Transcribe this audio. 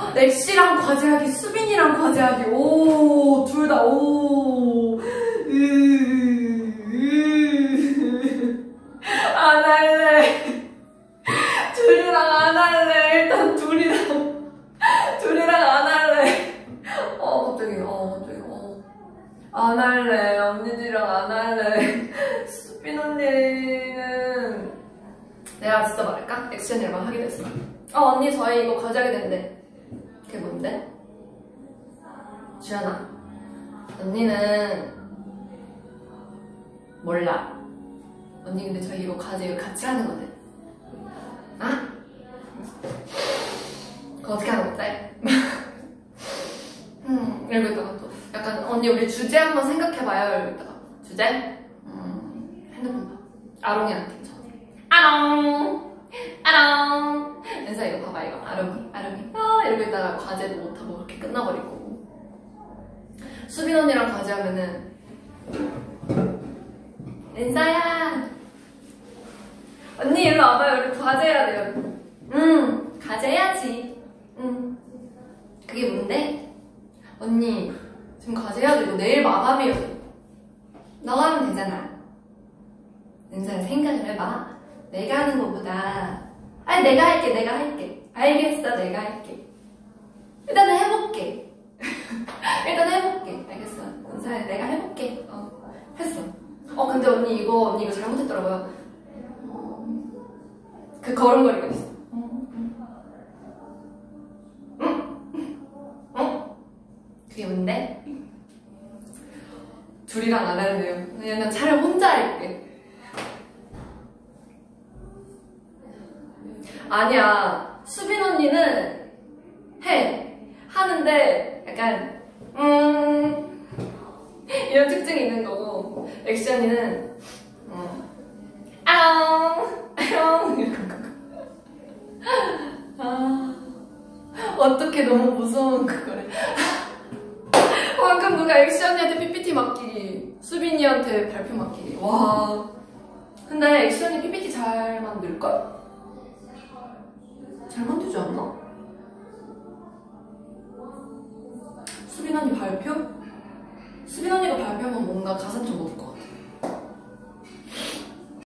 엑시랑 과제하기, 수빈이랑 과제하기. 오, 둘 다, 오. 안 할래. 둘이랑 안 할래. 일단 둘이랑 안 할래. 갑자기. 안 할래. 언니들이랑 안 할래. 수빈 언니는 내가 진짜 말할까? 엑시 언니랑 하기로 했어. 언니 저희 이거 과제하게 된대. 그게 뭔데? 주연아, 언니는 몰라. 언니 근데 저희 이거 과제 이거 같이 하는 거든. 아? 그거 어떻게 하는 건데? 이러고 있다가 또 약간 언니 우리 주제 한번 생각해봐요. 이러고 있다가 주제? 핸드폰 봐. 아롱이한테 저 아롱 엔사 이거 봐봐. 이거 아롱이 이러고 있다가 과제도 못하고 그렇게 끝나버리고. 수빈 언니랑 과제하면은 엔사야 언니 일로 와봐요. 우리 과제해야 돼요. 과제해야지. 그게 뭔데? 언니 지금 과제해야지. 이거 내일 마감이에요. 너가 하면 되잖아. 은사야 생각을 해봐. 내가 하는 것보다 아니 내가 할게. 알겠어. 내가 할게. 일단은 해볼게. 알겠어. 은사야 내가 해볼게. 했어. 근데 언니 이거 잘못했더라고요. 그 걸음걸이가 있어. 그게 뭔데? 둘이랑 안 할래요. 왜냐면 차라리 혼자 할게. 아니야. 수빈 언니는 하는데 약간 이런 특징이 있는 거고, 엑시 언니는 아롱 이런 거. 어떻게 너무 무서운 그거래. 방금 누가 엑시 언니한테 PPT 맡기기, 수빈이한테 발표 맡기기. 와. 근데 엑시 언니 PPT 잘 만들걸? 잘 만들지 않나? 수빈 언니 발표? 수빈 언니가 발표하면 뭔가 가산 좀